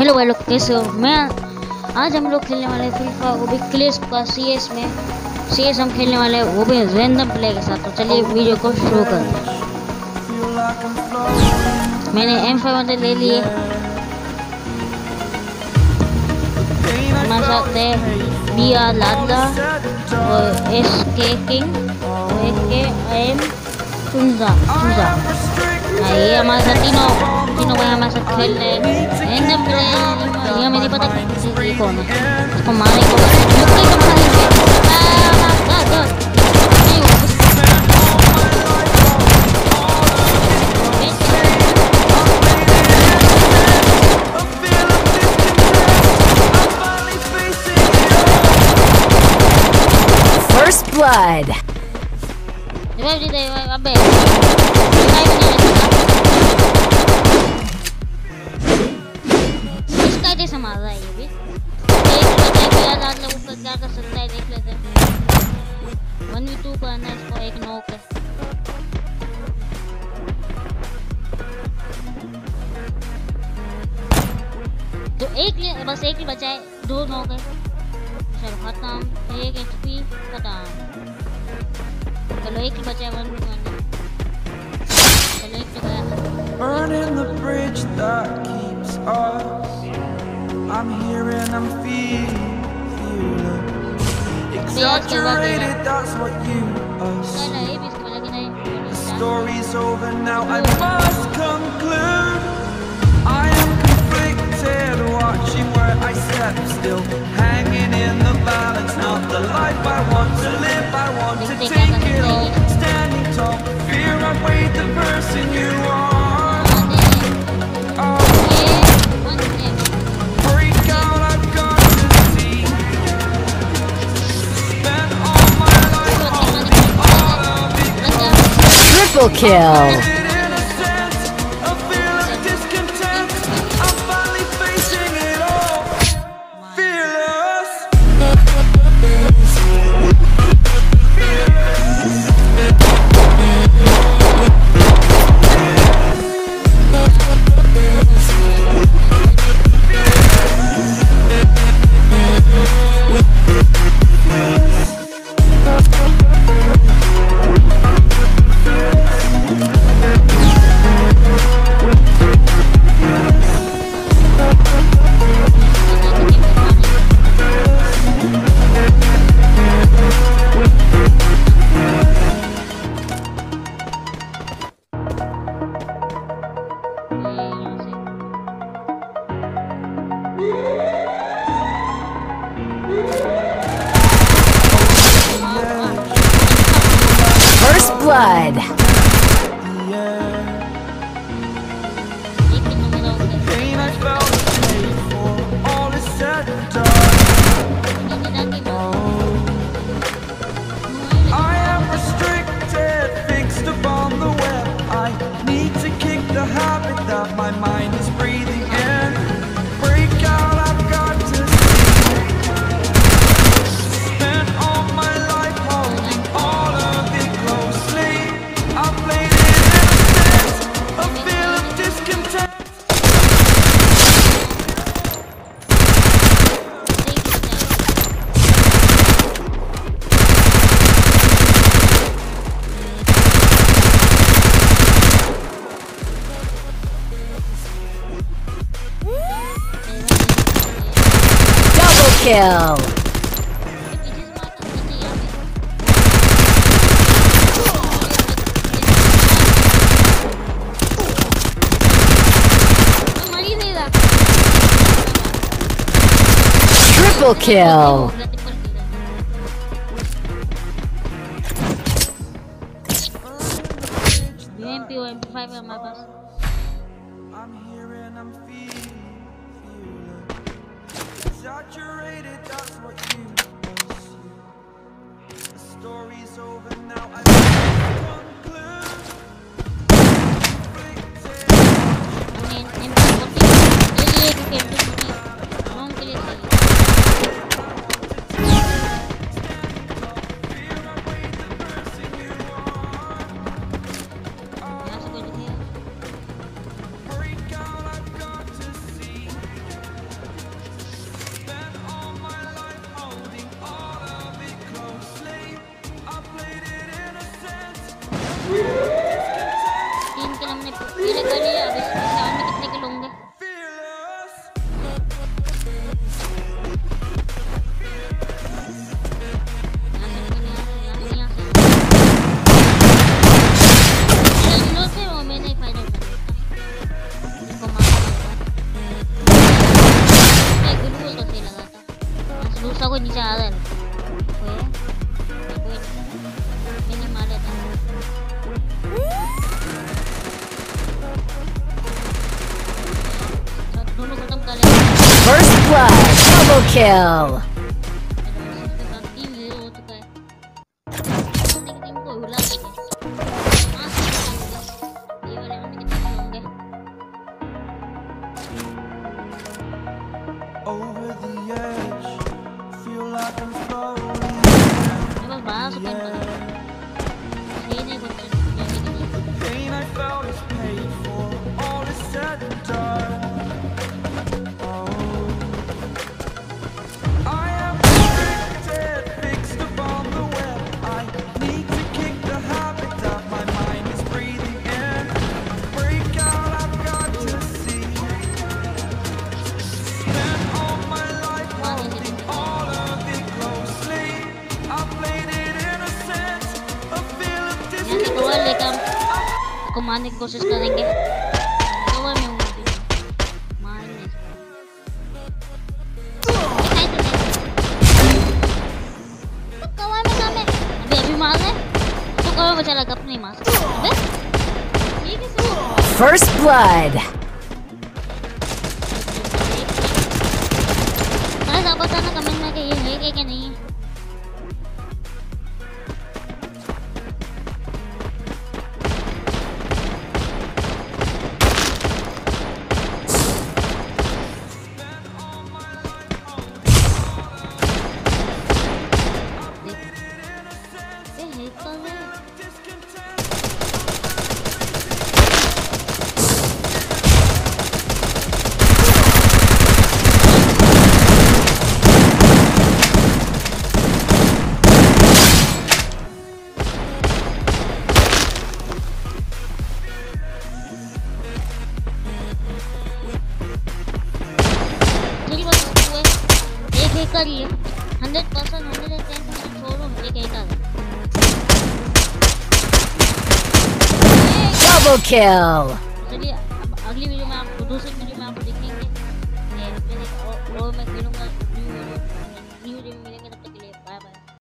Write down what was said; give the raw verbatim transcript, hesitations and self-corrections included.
Hello भाई लोग, कैसे हो? मैं आज हम लोग खेलने वाले फ्री फायर, वो भी क्लेश का सीएस में। सीएस हम खेलने वाले हैं, वो भी रैंडम प्ले के साथ। तो चलिए वीडियो को शुरू कर। मैंने एम फाइव ले लिए। हमारे साथ है बी आर लाडला और एस के किंग और एक के एम सुनजा सुनजा। ये हमारे साथ तीनों तीनों भाई हमारे साथ खेल रहे हैं रैंडम प्ले। ये मुझे पता नहीं कौन है, उसको मारे को मुक्ति को मारेंगे। First blood. रिवाइव दे अबे इसका कैसे मार रहा है ये भी। एक बच्चे को याद आ लोग ऊपर क्या कर सकता है, देख लेते हैं। वन वी टू करना है इसको, एक नॉक है। तो एक बस एक ही बचा है, दो नॉक है। चलो खत्म, एक एचपी खत्म। चलो एक ही बचा है, वन वी वन। चलो एक तो गया। Burning the bridge that keeps us. I'm here and I'm feeling exaggerated, that's what you assume. The story's over now, I must conclude. I am conflicted, watching where I step still, hanging in the balance, not the life I want to live. I want to take it all, standing tall, fear I weighed the person you are. Triple kill. First blood. Kill. Triple kill. M P M P five है हमारे पास। Exaggerated, that's what you assume. The story's over now, I conclude. Break out, I've got to नीचे आ रहा है कोई है कोई नहीं नहीं मार लेता दोनों खत्म कर ले First blood. Double kill. Team hero हो चुका है टीम को हिला देंगे ये वाले हम कितने होंगे Over the edge, feel like I'm floating. बस बाहर से पेन कर ये नहीं कुछ The pain I felt is paid for, all is said and done. Oh, I am restricted, fixed upon the web. I need to kick the habit that my mind is breathing in. Break out, I've got to see. Spent all my life holding all of it closely. I played it innocent, a feel of यहाँ से cover लेकर हम को मारने की कोशिश करेंगे cover में हूँ अभी मारने तो कवर में काम है अभी अभी मार रहे तो कवर में चला अपने ही मार अबे ये कैसे First blood. अरे सब बताना कमेंट में कि ये है क्या क्या नहीं है ये है तो है थ्री बस हुए एक एक करिए hundred percent hundred and ten percent छोड़ो एक एक कर Double kill. चलिए अब अगली वीडियो में आपको दूसरी वीडियो में आपको दिखेंगे